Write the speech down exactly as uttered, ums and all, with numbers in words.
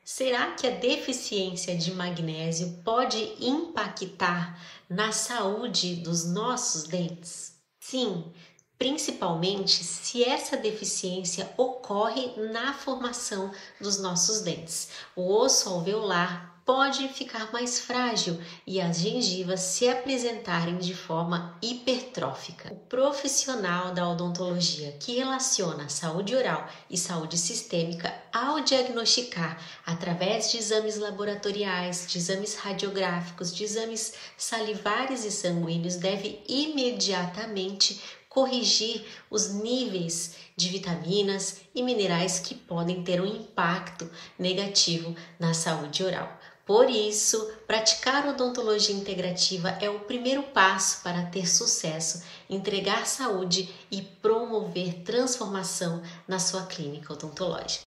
Será que a deficiência de magnésio pode impactar na saúde dos nossos dentes? Sim, principalmente se essa deficiência ocorre na formação dos nossos dentes. O osso alveolar pode ficar mais frágil e as gengivas se apresentarem de forma hipertrófica. O profissional da odontologia que relaciona saúde oral e saúde sistêmica, ao diagnosticar através de exames laboratoriais, de exames radiográficos, de exames salivares e sanguíneos, deve imediatamente corrigir os níveis de vitaminas e minerais que podem ter um impacto negativo na saúde oral. Por isso, praticar odontologia integrativa é o primeiro passo para ter sucesso, entregar saúde e promover transformação na sua clínica odontológica.